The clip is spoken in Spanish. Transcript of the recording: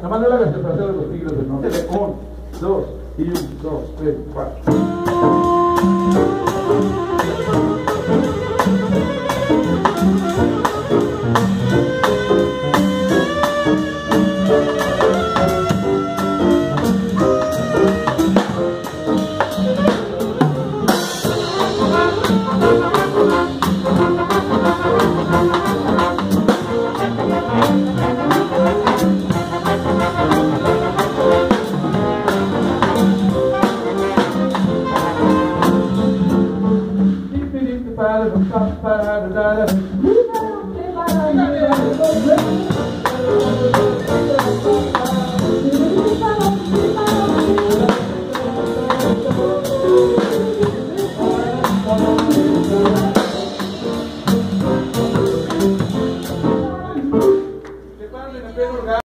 La mano la concentración de los tigres del norte. 1, 2, y 1, 2, 3, 4.